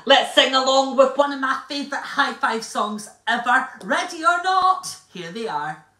Let's sing along with one of my favourite high five songs ever. Ready or not, here they are.